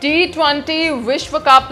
T20 विश्व cup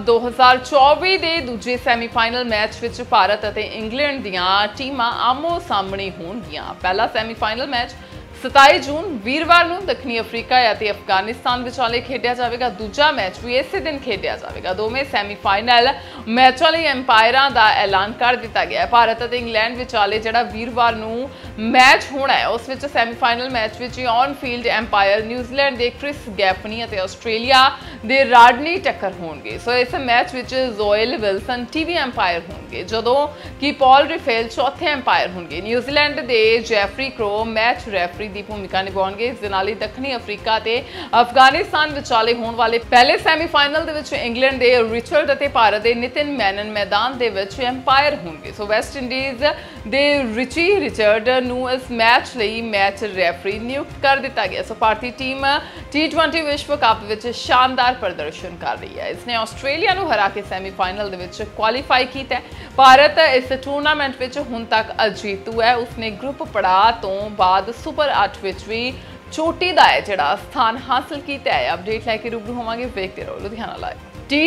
2024 ਦੇ ਦੂਜੇ ਸੈਮੀਫਾਈਨਲ ਮੈਚ ਵਿੱਚ ਭਾਰਤ ਅਤੇ ਇੰਗਲੈਂਡ ਦੀਆਂ ਟੀਮਾਂ ਆਮੋ ਸਾਹਮਣੇ ਹੋਣਗੀਆਂ। ਪਹਿਲਾ ਸੈਮੀਫਾਈਨਲ ਮੈਚ 27 ਜੂਨ ਵੀਰਵਾਰ ਨੂੰ ਦੱਖਣੀ ਅਫਰੀਕਾ ਅਤੇ ਅਫਗਾਨਿਸਤਾਨ ਵਿਚਾਲੇ ਖੇਡਿਆ ਜਾਵੇਗਾ। ਦੂਜਾ ਮੈਚ ਵੀ ਇਸੇ ਦਿਨ ਖੇਡਿਆ ਜਾਵੇਗਾ। ਦੋਵੇਂ ਸੈਮੀਫਾਈਨਲ ਮੈਚਾਂ ਲਈ ਅੰਪਾਇਰਾਂ ਦਾ ਐਲਾਨ ਕਰ ਦਿੱਤਾ ਗਿਆ ਹੈ। ਭਾਰਤ ਅਤੇ ਇੰਗਲੈਂਡ ਵਿਚਾਲੇ ਜਿਹੜਾ ਵੀਰਵਾਰ ਨੂੰ ਮੈਚ ਹੋਣਾ ਹੈ ਉਸ ਵਿੱਚ ਸੈਮੀਫਾਈਨਲ ਮੈਚ ਵਿੱਚ ਔਨ ਫੀਲਡ ਅੰਪਾਇਰ ਨਿਊਜ਼ੀਲੈਂਡ ਦੇ ਕ੍ਰਿਸ ਗੈਫਨੀ ਅਤੇ ਆਸਟ੍ਰੇਲੀਆ ਦੇ ਰਾਡਨੀ ਟੱਕਰ ਹੋਣਗੇ। ਸੋ ਇਸ ਮੈਚ ਵਿੱਚ ਜ਼ੋਇਲ ਵਿਲਸਨ ਟੀਵੀ ਅੰਪਾਇਰ ਹੋਣਗੇ, ਜਦੋਂ ਕਿ ਪੌਲ ਰਿਫੇਲ ਚੌਥੇ ਅੰਪਾਇਰ ਹੋਣਗੇ। ਨਿਊਜ਼ੀਲੈਂਡ ਦੇ ਜੈਫਰੀ ਕਰੋ ਮੈਚ ਰੈਫਰੀ ਦੀ ਭੂਮਿਕਾ ਨਿਭਾਉਣਗੇ। ਇਸ ਦੇ ਨਾਲ ਹੀ ਦੱਖਣੀ ਅਫਰੀਕਾ ਤੇ ਅਫਗਾਨਿਸਤਾਨ ਵਿਚਾਲੇ ਹੋਣ ਵਾਲੇ ਪਹਿਲੇ ਸੈਮੀਫਾਈਨਲ ਦੇ ਵਿੱਚ ਇੰਗਲੈਂਡ ਦੇ ਰਿਚਰਡ ਅਤੇ ਭਾਰਤ ਦੇ ਨਿਤਿਨ ਮੈਨਨ ਮੈਦਾਨ ਦੇ ਵਿੱਚ ਅੰਪਾਇਰ ਹੋਣਗੇ। ਸੋ ਵੈਸਟ ਇੰਡੀਜ਼ ਦੇ ਰਿਚੀ ਰਿਚਰਡ ਨੂੰ ਇਸ ਮੈਚ ਲਈ ਮੈਚ ਰੈਫਰੀ ਨਿਯੁਕਤ ਕਰ ਦਿੱਤਾ ਗਿਆ। ਸੋ ਭਾਰਤੀ ਟੀਮ T20 ਵਿਸ਼ਵ ਕੱਪ ਵਿੱਚ ਸ਼ਾਨਦਾਰ ਪ੍ਰਦਰਸ਼ਨ ਕਰ ਰਹੀ ਹੈ। ਇਸਨੇ ਆਸਟ੍ਰੇਲੀਆ ਨੂੰ ਹਰਾ ਕੇ ਸੈਮੀਫਾਈਨਲ ਦੇ ਵਿੱਚ ਕੁਆਲੀਫਾਈ ਕੀਤਾ ਹੈ। ਭਾਰਤ ਇਸ ਟੂਰਨਾਮੈਂਟ ਵਿੱਚ ਹੁਣ ਤੱਕ ਅਜੇਤੂ ਹੈ। ਉਸਨੇ ਗਰੁੱਪ ਪੜਾਅ ਤੋਂ ਬਾਅਦ ਸੁਪਰ 8 ਵਿੱਚ ਵੀ ਚੋਟੀ ਦਾ ਜਿਹੜਾ ਸਥਾਨ ਹਾਸਲ ਕੀਤਾ ਹੈ। ਅਪਡੇਟ ਲੈ ਕੇ ਰੂਬਰੂ ਹੋਵਾਂਗੇ। ਵੇਖਦੇ ਰਹੋ ਲੁਧਿਆਣਾ ਲਾਈਵ।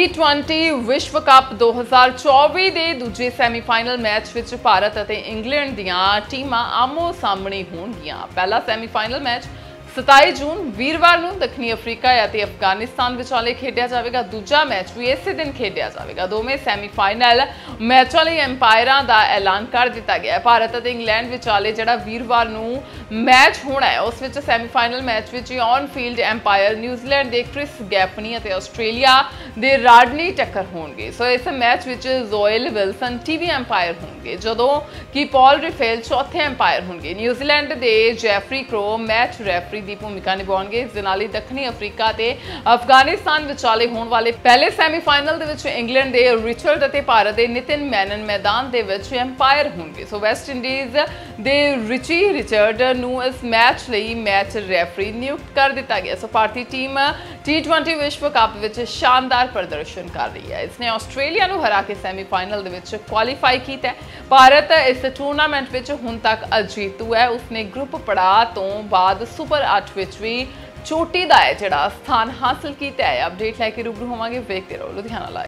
T20 ਵਿਸ਼ਵ ਕੱਪ 2024 ਦੇ ਦੂਜੇ ਸੈਮੀਫਾਈਨਲ ਮੈਚ ਵਿੱਚ ਭਾਰਤ ਅਤੇ ਇੰਗਲੈਂਡ ਦੀਆਂ ਟੀਮਾਂ ਆਮੋ ਸਾਹਮਣੇ ਹੋਣਗੀਆਂ। ਪਹਿਲਾ ਸੈਮੀਫਾਈਨਲ ਮੈਚ 27 ਜੂਨ ਵੀਰਵਾਰ ਨੂੰ ਦੱਖਣੀ ਅਫਰੀਕਾ ਅਤੇ ਅਫਗਾਨਿਸਤਾਨ ਵਿਚਾਲੇ ਖੇਡਿਆ ਜਾਵੇਗਾ। ਦੂਜਾ ਮੈਚ ਵੀ ਇਸੇ ਦਿਨ ਖੇਡਿਆ ਜਾਵੇਗਾ। ਦੋਵੇਂ ਸੈਮੀਫਾਈਨਲ ਮੈਚਾਂ ਲਈ ਅੰਪਾਇਰਾਂ ਦਾ ਐਲਾਨ ਕਰ ਦਿੱਤਾ ਗਿਆ ਹੈ। ਭਾਰਤ ਅਤੇ ਇੰਗਲੈਂਡ ਵਿਚਾਲੇ ਜਿਹੜਾ ਵੀਰਵਾਰ ਨੂੰ ਮੈਚ ਹੋਣਾ ਹੈ ਉਸ ਵਿੱਚ ਸੈਮੀਫਾਈਨਲ ਮੈਚ ਵਿੱਚ ਔਨ ਫੀਲਡ ਅੰਪਾਇਰ ਨਿਊਜ਼ੀਲੈਂਡ ਦੇ ਕ੍ਰਿਸ ਗੈਫਨੀ ਅਤੇ ਆਸਟ੍ਰੇਲੀਆ ਦੇ ਰਾਡਨੀ ਟੱਕਰ ਹੋਣਗੇ। ਸੋ ਇਸ ਮੈਚ ਵਿੱਚ ਜ਼ੋਇਲ ਵਿਲਸਨ ਟੀਵੀ ਅੰਪਾਇਰ ਹੋਣਗੇ, ਜਦੋਂ ਕਿ ਪੌਲ ਰਿਫੇਲ ਚੌਥੇ ਅੰਪਾਇਰ ਹੋਣਗੇ। ਨਿਊਜ਼ੀਲੈਂਡ ਦੇ ਜੈਫਰੀ ਕਰੋ ਮੈਚ ਰੈਫਰੀ ਦੀ ਭੂਮਿਕਾ ਨਿਭਾਉਣਗੇ। ਇਸ ਦੇ ਨਾਲ ਹੀ ਦੱਖਣੀ ਅਫਰੀਕਾ ਤੇ ਅਫਗਾਨਿਸਤਾਨ ਵਿਚਾਲੇ ਹੋਣ ਵਾਲੇ ਪਹਿਲੇ ਸੈਮੀਫਾਈਨਲ ਦੇ ਵਿੱਚ ਇੰਗਲੈਂਡ ਦੇ ਰਿਚਰਡ ਅਤੇ ਭਾਰਤ ਦੇ ਨਿਤਿਨ ਮੈਨਨ ਮੈਦਾਨ ਦੇ ਵਿੱਚ ਅੰਪਾਇਰ ਹੋਣਗੇ। ਸੋ ਵੈਸਟ ਇੰਡੀਜ਼ ਦੇ ਰਿਚੀ ਰਿਚਰਡ ਨੂੰ ਇਸ ਮੈਚ ਲਈ ਮੈਚ ਰੈਫਰੀ ਨਿਯੁਕਤ ਕਰ ਦਿੱਤਾ ਗਿਆ। ਸੋ ਭਾਰਤੀ ਟੀਮ T20 ਵਿਸ਼ਵ ਕੱਪ ਵਿੱਚ ਸ਼ਾਨਦਾਰ ਪ੍ਰਦਰਸ਼ਨ ਕਰ ਰਹੀ ਹੈ। ਇਸਨੇ ਆਸਟ੍ਰੇਲੀਆ ਨੂੰ ਹਰਾ ਕੇ ਸੈਮੀਫਾਈਨਲ ਦੇ ਵਿੱਚ ਕੁਆਲੀਫਾਈ ਕੀਤਾ ਹੈ। ਭਾਰਤ ਇਸ ਟੂਰਨਾਮੈਂਟ ਵਿੱਚ ਹੁਣ ਤੱਕ ਅਜੇਤੂ ਹੈ। ਉਸਨੇ ਗਰੁੱਪ ਪੜਾਅ ਤੋਂ ਬਾਅਦ ਸੁਪਰ 8 ਵਿੱਚ ਵੀ ਚੋਟੀ ਦਾ ਜਿਹੜਾ ਸਥਾਨ ਹਾਸਲ ਕੀਤਾ ਹੈ। ਅਪਡੇਟ ਲੈ ਕੇ ਰੂਬਰੂ ਹੋਵਾਂਗੇ। ਵੇਖਦੇ ਰਹੋ ਲੁਧਿਆਣਾ ਲਾਈਵ।